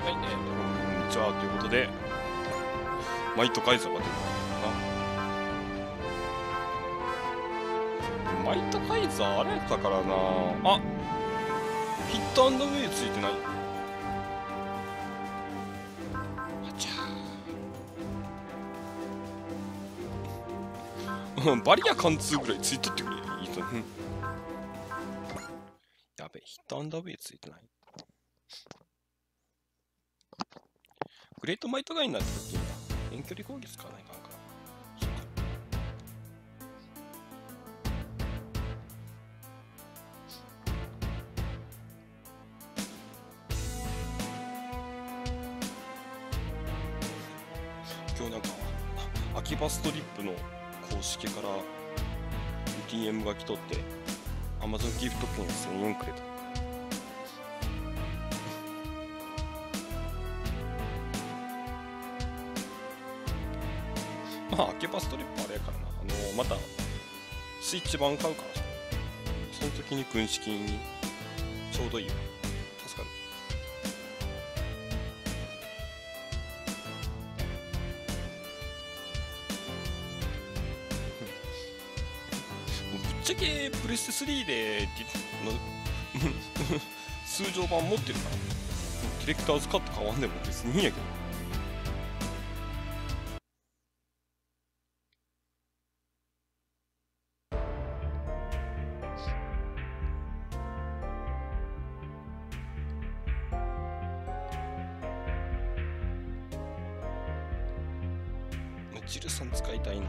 はい、こんにちはということで、マイトカイザーが出るのかな。マイトカイザーあれやったからなあ、ヒットアンドウェイついてない。あちゃバリア貫通ぐらいついとってくれいいとやべえ、ヒットアンダーウェイついてない。グレートマイトガイになった時に遠距離攻撃使わないかんから。今日なんか秋葉ストリップの公式から DM が来とって Amazon ギフト券1000円くれた。まあ、アケバストリップあれやからな。また、スイッチ版買うからさ。その時に軍資金にちょうどいいよ。助かる。ぶっちゃけ、プレステ3で通常版持ってるから、ディレクターズカット変わんでも別にいいんやけど。ジルさん使いたいな。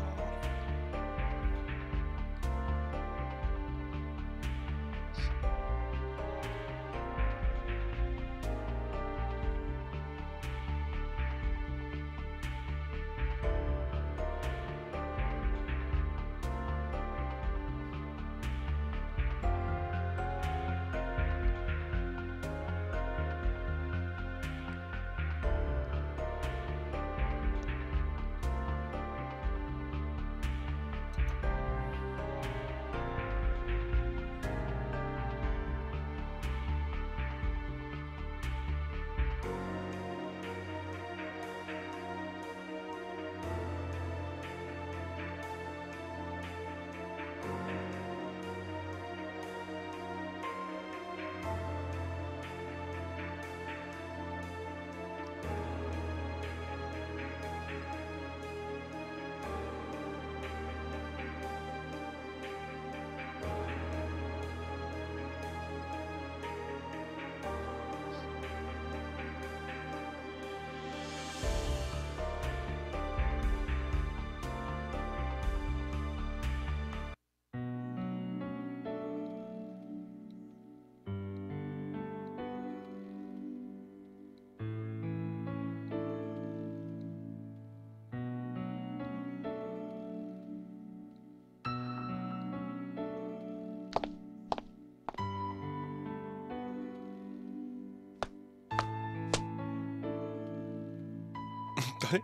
誰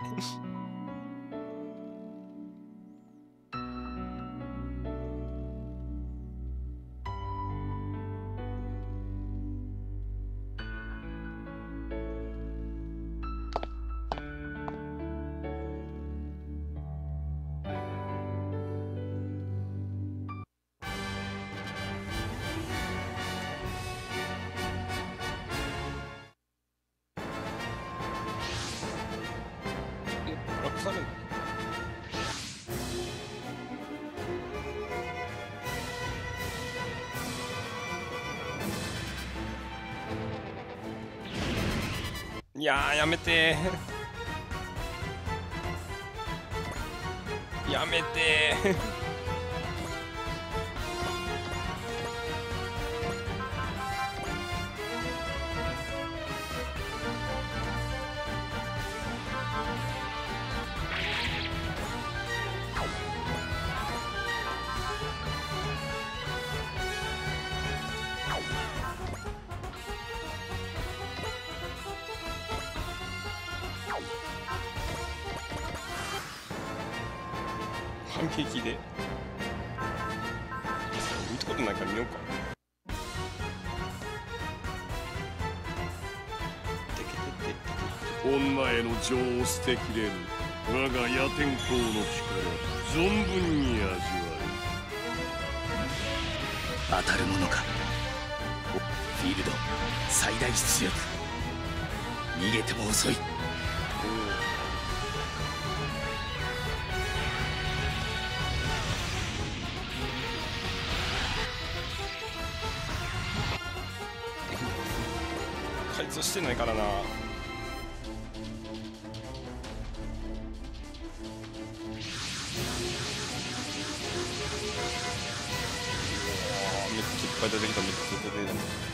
落されるの。いやー、やめてーやめてー反撃で見たことないから見ようか。てけてて本前の情を捨てきれぬ我が野天候の力存分に味わえ。当たるものか。フィールド最大出力。逃げても遅い。 開通してないからな。めっちゃいっぱい出てきた、めっちゃ出てきた。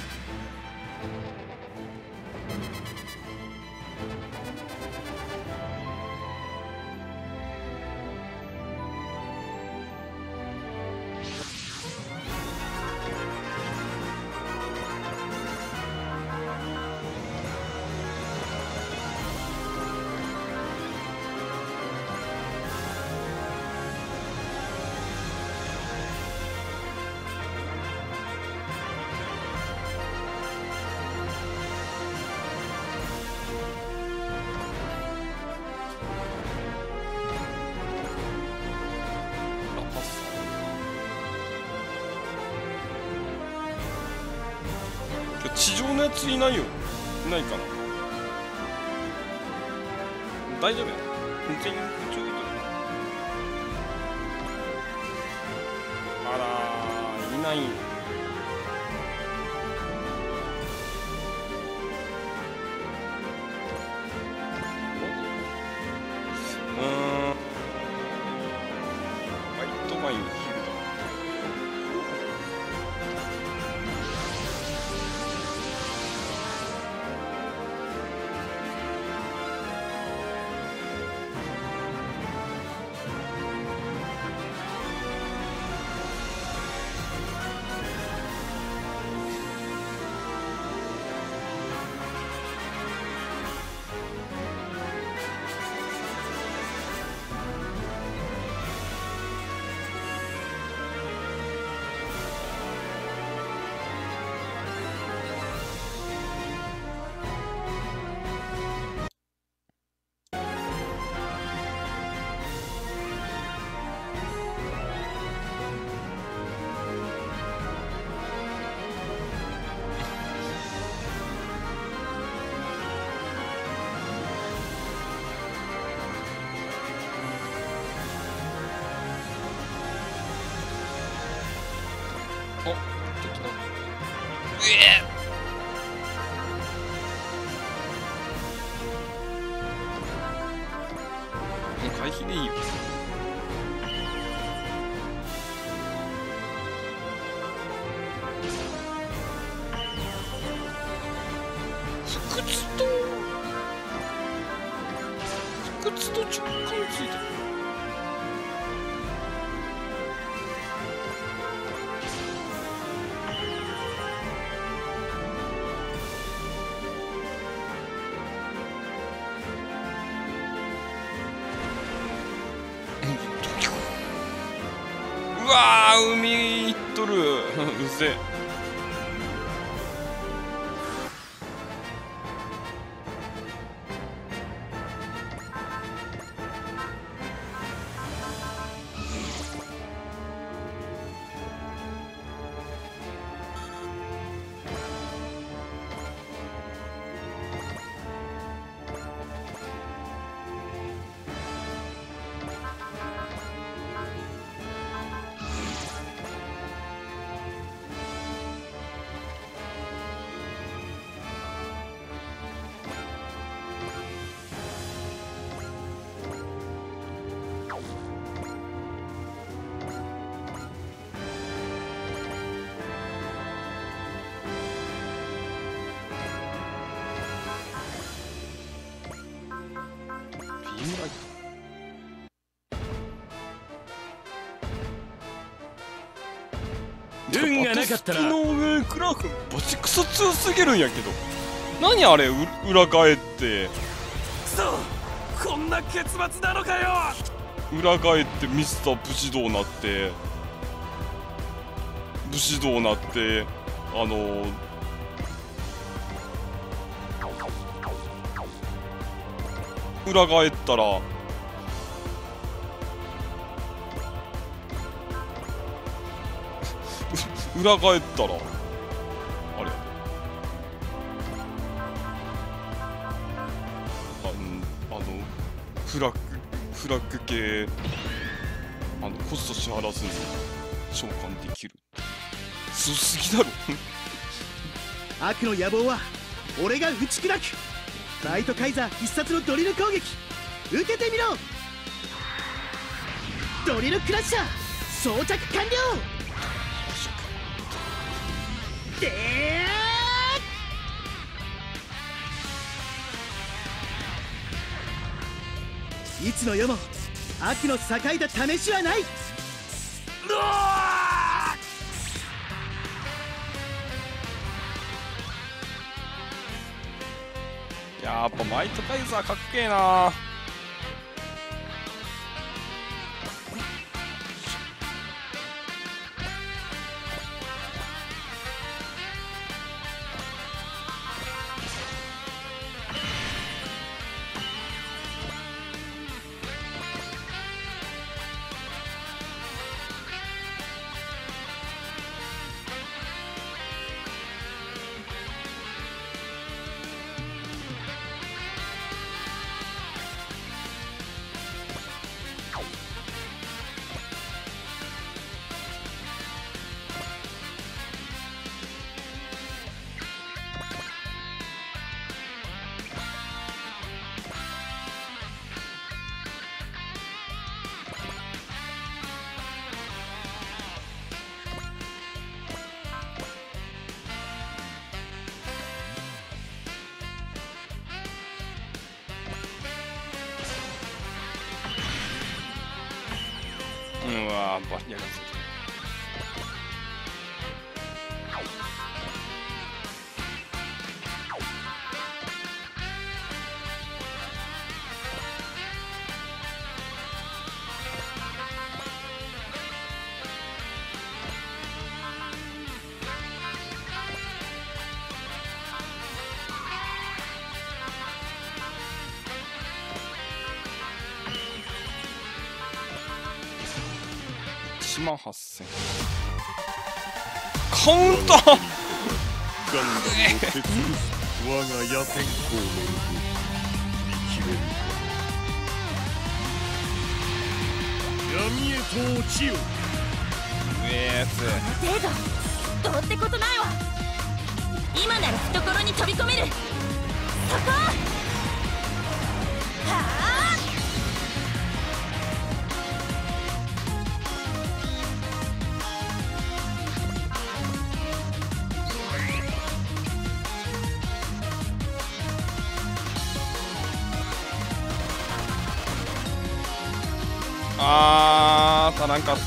地上のやついないよ。いないかな。大丈夫や。全員ちょいと。あらー、いないん。バイトマインヒルだ。お、敵だ。もう回避でいいよ。不屈と直感ついてる。うわー、海行っとる。うぜえ。 運がなかったらの上クラフバチクソ強すぎるんやけど。何あれ、裏返ってくそ、こんな結末なのかよ。 裏返ってミスター武士道なって裏返ったら裏返ったらあれフラッグ系コスト支払わずに召喚できる。強すぎだろ悪の野望は俺が打ち砕く。ナイトカイザー必殺のドリル攻撃受けてみろ。ドリルクラッシャー装着完了。いつの世も悪の栄えた試しはない。 やっぱマイトカイザーかっけえな。うわー、バリアがついてる。18000カウンター。 ガンダムを鉄ぶす我が野天候の動き見切れるか。闇へと落ちよ。 程度どうってことないわ。今なら懐に飛び込める。そこはあ。 足らんかった。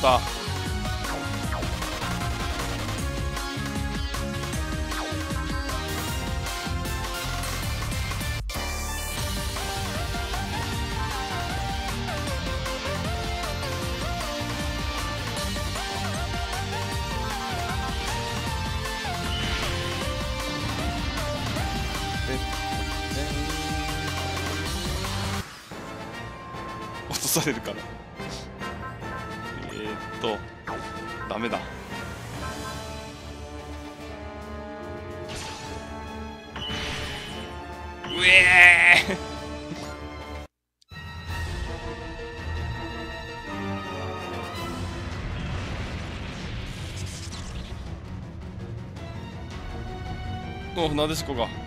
落とされるから。ダメだ。うえーお、なでしこが。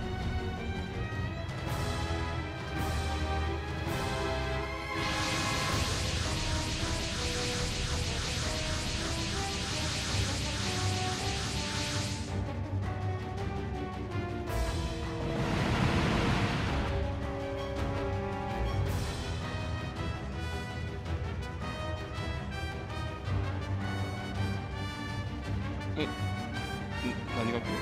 何が来る？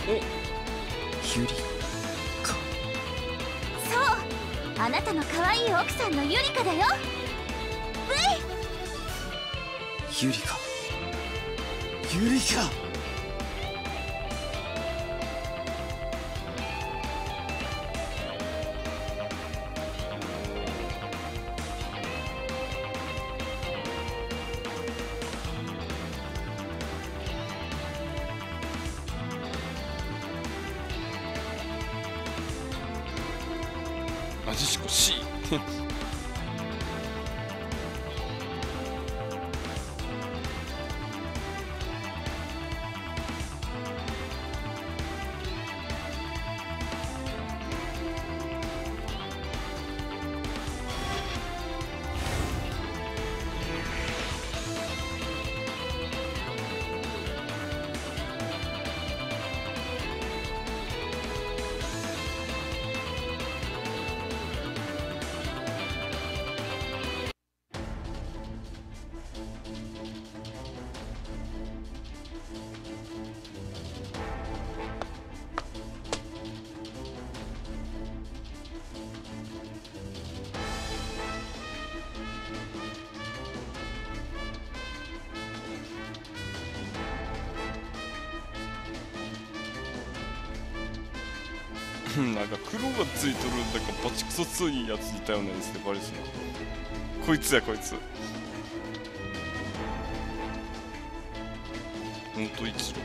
ユリか。 そう、あなたの可愛い奥さんのユリカだよ。 ユリカ。ユリカ。 なでしこ C なんか黒がついとるんだかバチクソ強いやついたようなやつでバレすな。こいつやこいつ。ほんと一郎。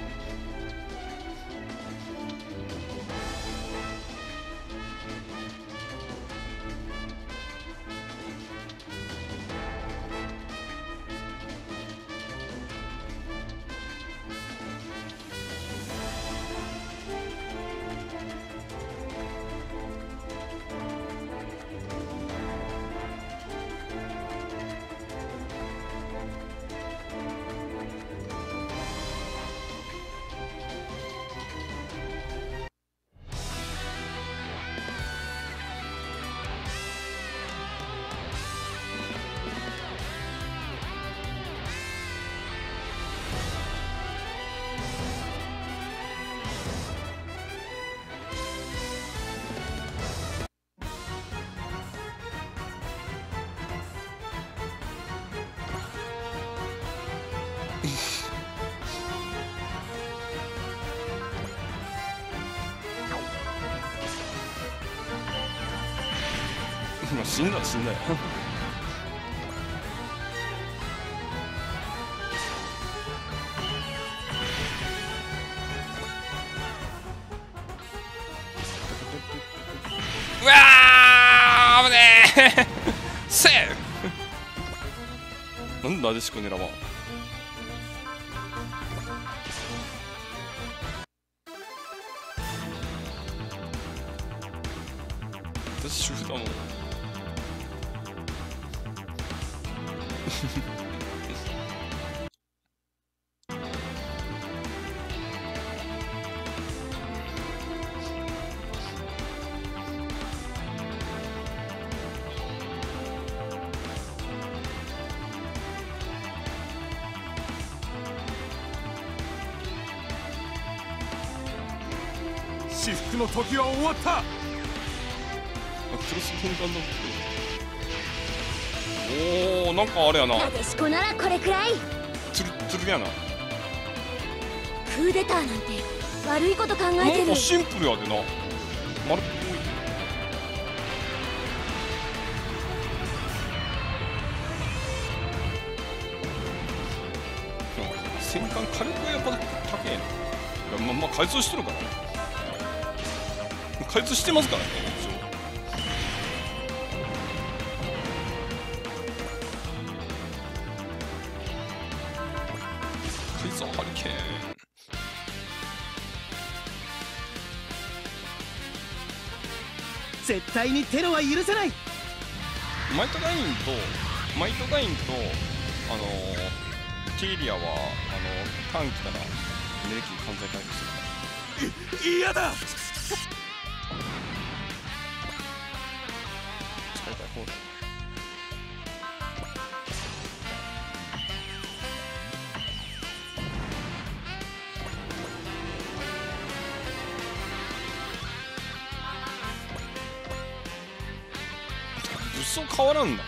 まあ死んだら死んだようわー危ねえせえなんでなでしこ狙わん。私主婦だもん至福の時は終わった。 クロス分断だって。おお、なんかあれやな。 なでしこならこれくらい。 つるつるやな。 クーデターなんて悪いこと考えなんてる。 かシンプルやでな。丸っぽい。戦艦火力がやっぱ高えな。まあ開通してるからね。開通してますからね一応。カイザーハリケーン。 絶対にテロは許せない。 マイトガインとティーリアはターン来たらエネルギー完全回復する。 嫌だ。 使いたい方だ。 そう変わらんだ。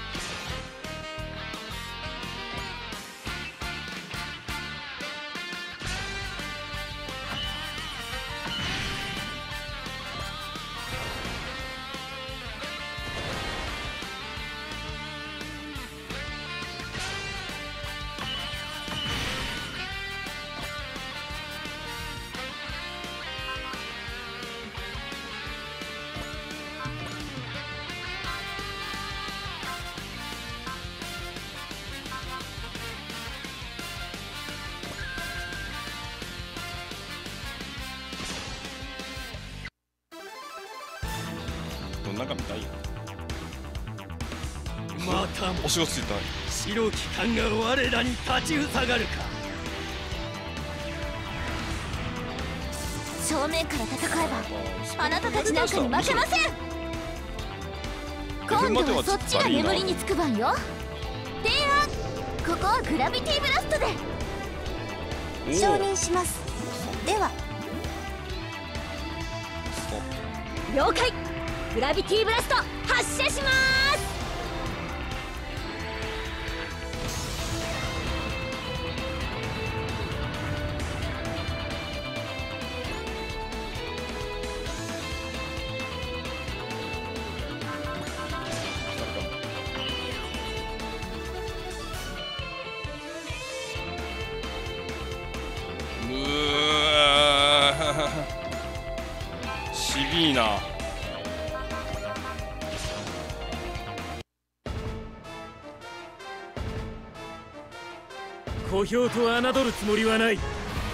どんなか見たいよ。 またもお仕事ついた。 白き艦が我らに立ちふさがるか。 正面から戦えばあなたたちなんかに負けません。今度はそっちが眠りにつく番よ。提案、ここはグラビティブラストで承認します。では了解。グラビティブラスト発射します。 しびいな。 小兵と侮るつもりはない。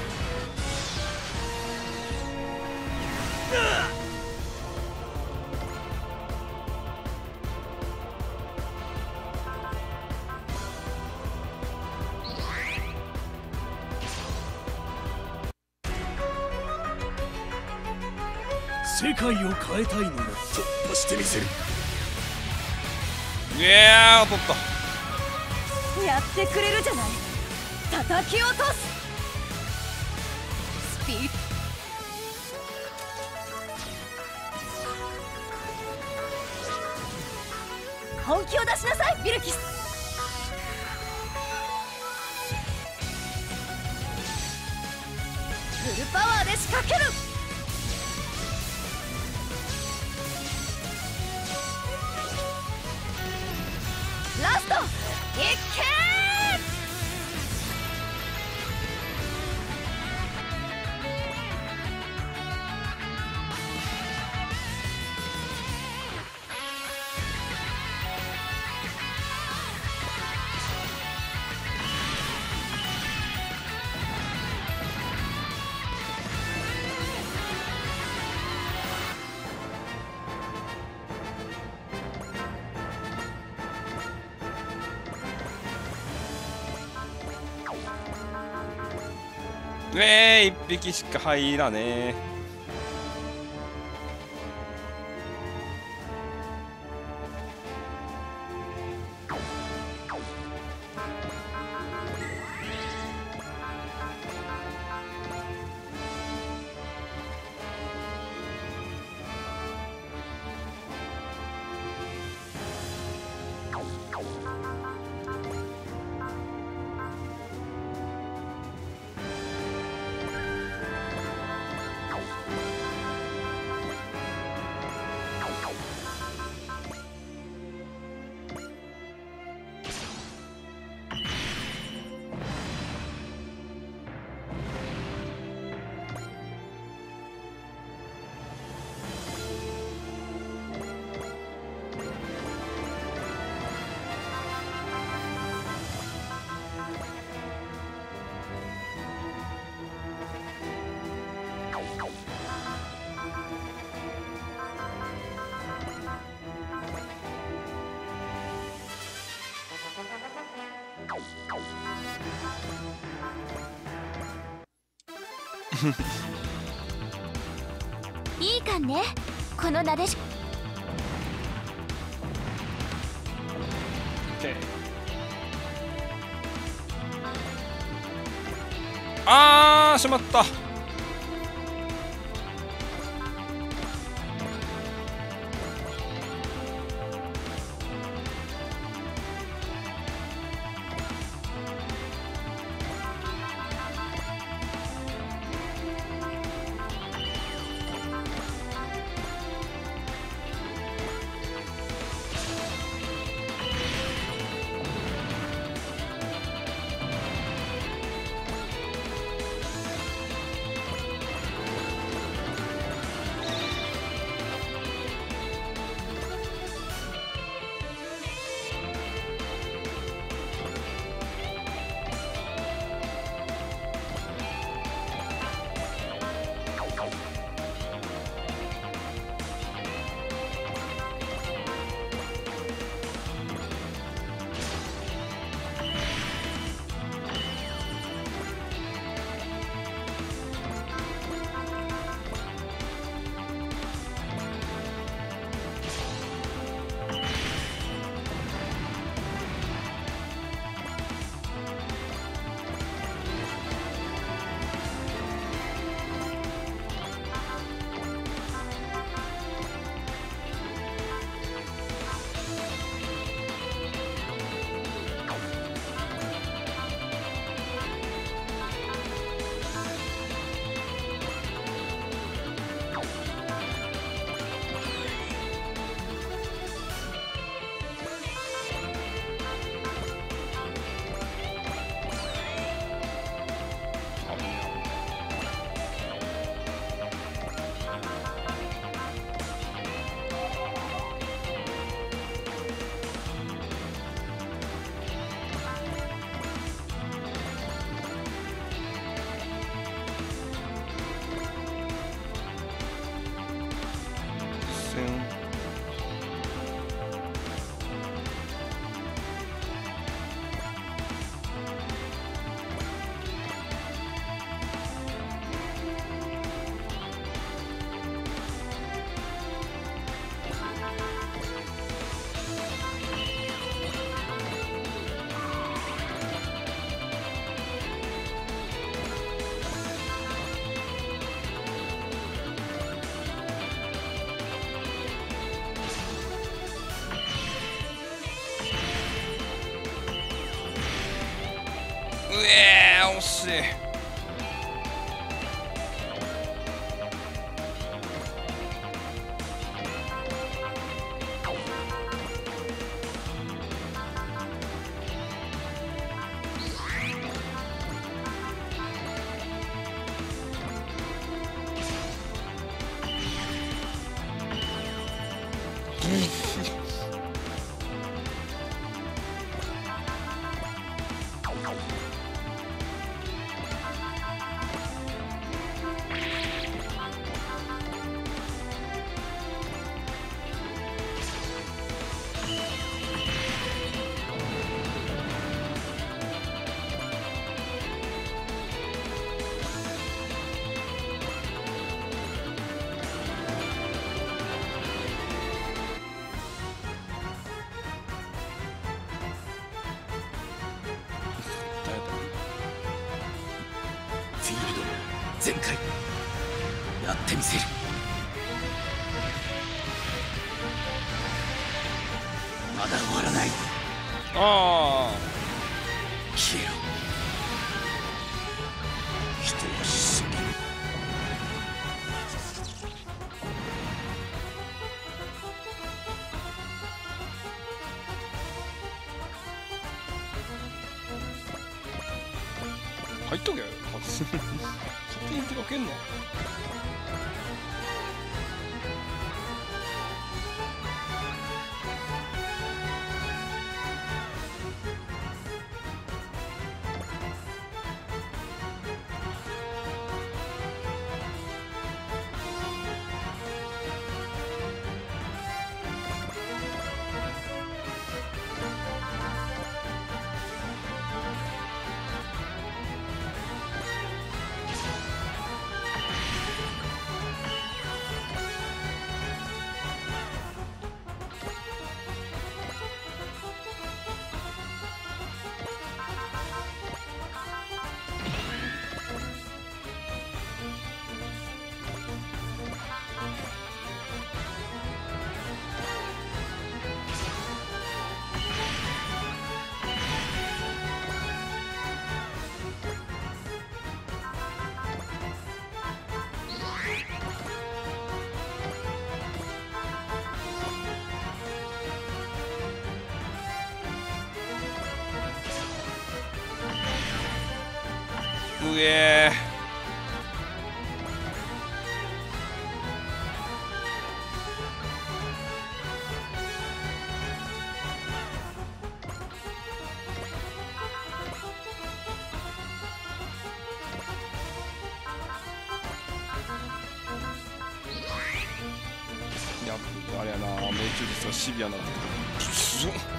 世界を変えたいのも突破してみせる。 いやー、取った。 やってくれるじゃない。叩き落とす。スピー本気を出しなさいビルキス。フルパワーで仕掛ける。ラストいっけー。 一匹しか入らねえ。 いいかんね、このなでしこ。 あー、しまった。 惜しい。 フィールド全開やってみせる。まだ終わらない。 ああ、 消えろ。人は死ぬ。 入っとけよ。勝手に手がけんな。うえー、いやあれやな、命中率がシビアなってくる。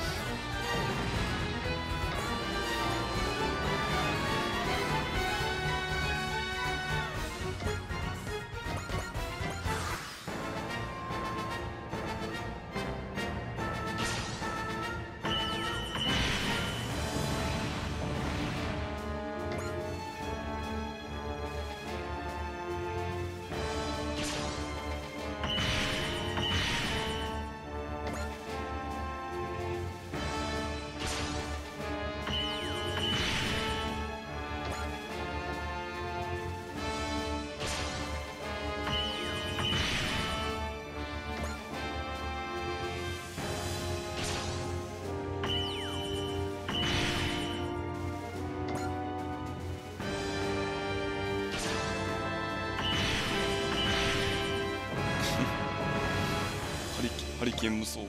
ハリケーン無双。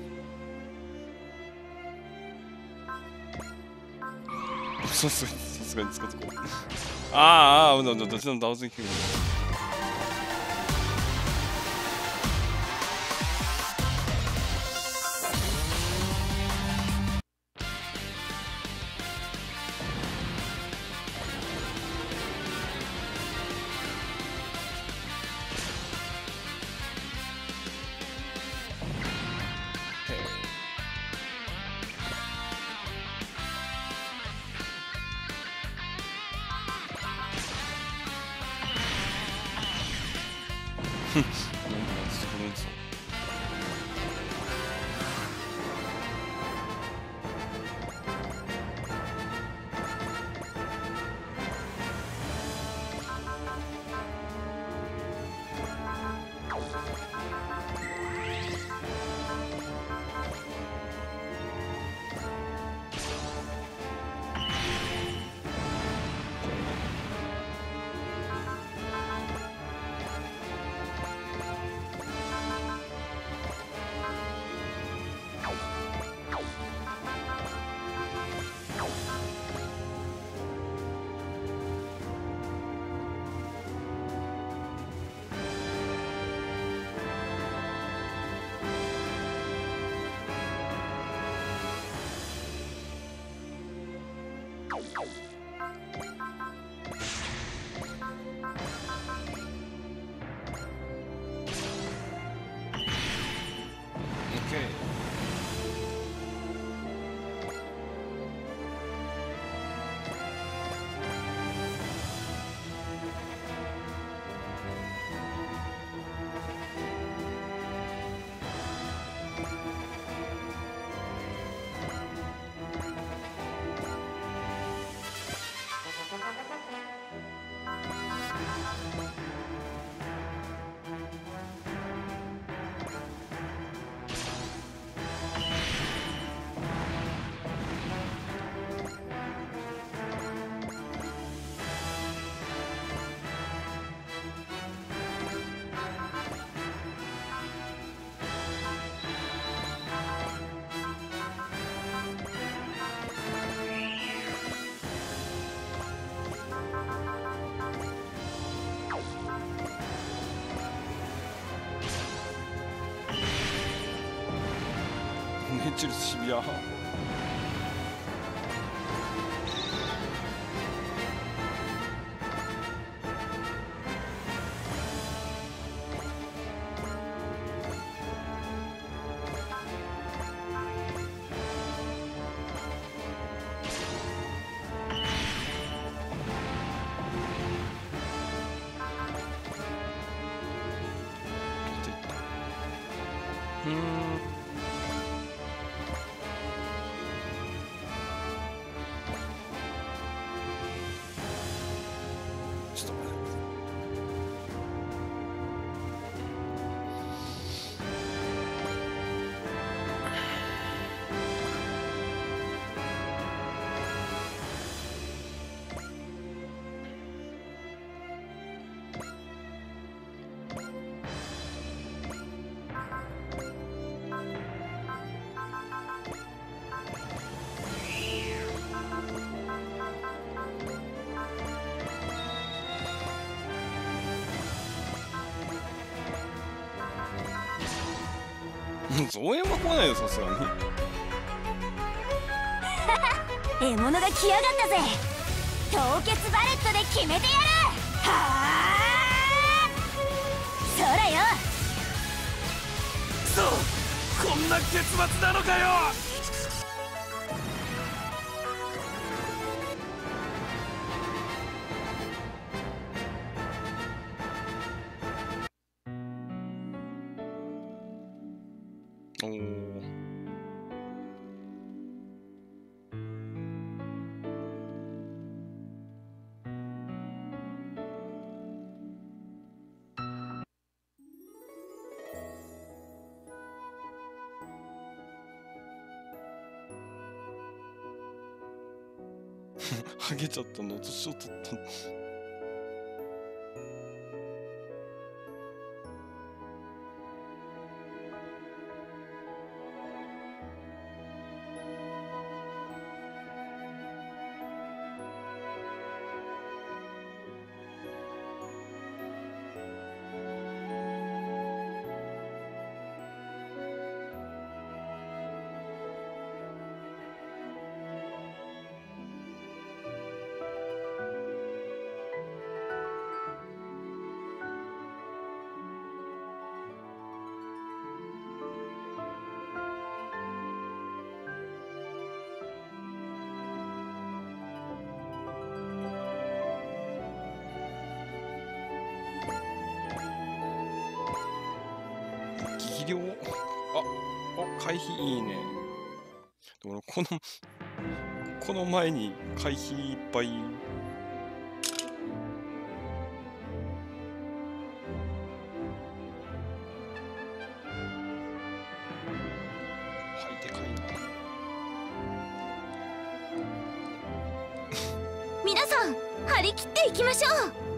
さすがに使ってこう。ああ、どっちの倒す気分。 ネチルシビア。ちょっと待って増援は来ないよ、さすがに。 獲物が来やがったぜ。凍結バレットで決めてやる。はあ、そらよ。 そう、こんな結末なのかよ。 おお。ハゲちゃったの、年を取ったの。技量、回避いいね。でもこの前に回避いっぱい。はい、でかいな。 皆さん張り切っていきましょう。 はい、でかい。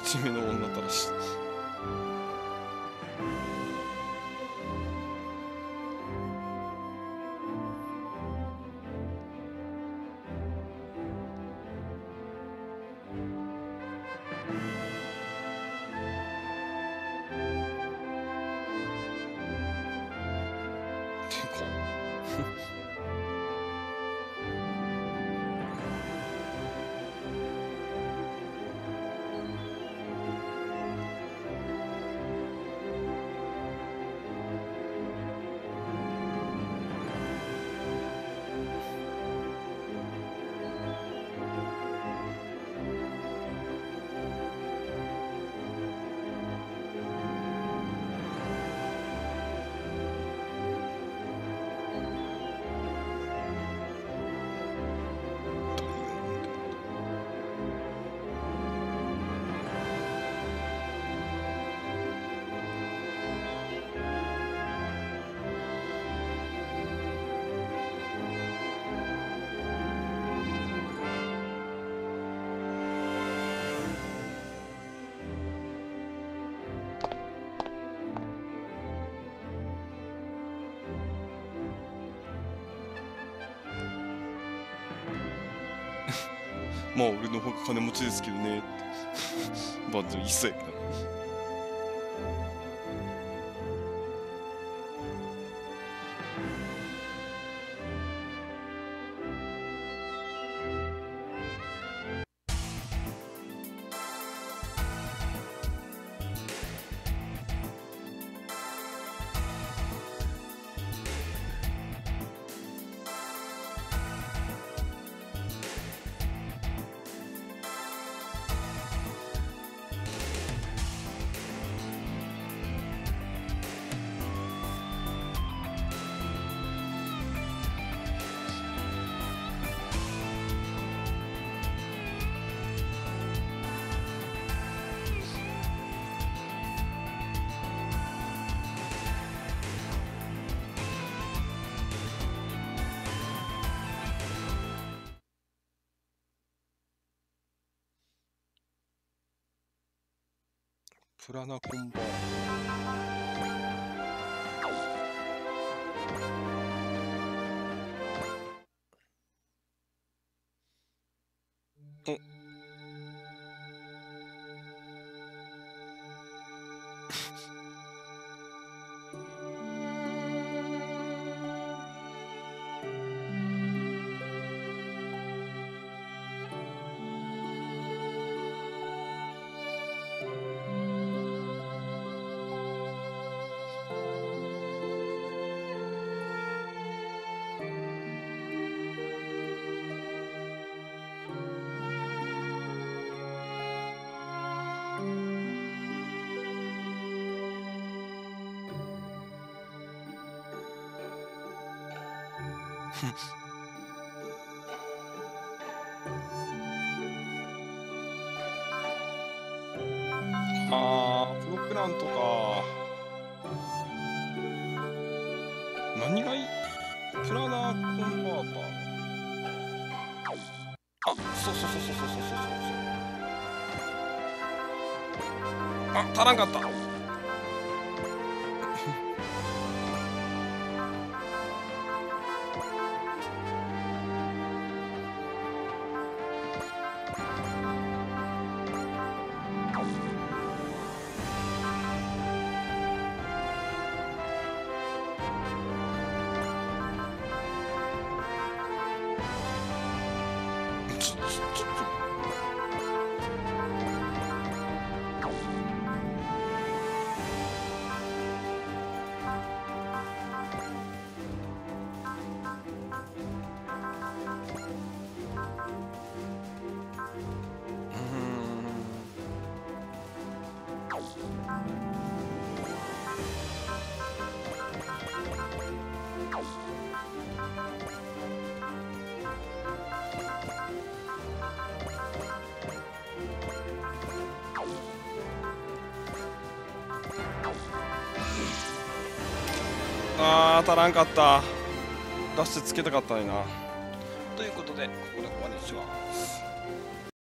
ち目の女たらし。まあ俺の方が金持ちですけどねってバンズ言いそうやけど。プラナコンバー。あー、プロプラントか。何がいい？プラナーコンバーター。あ、そう。あ、足らんかった。あー、足らんかった。ダッシュつけたかったのにな。ということで、ここで終わりにします。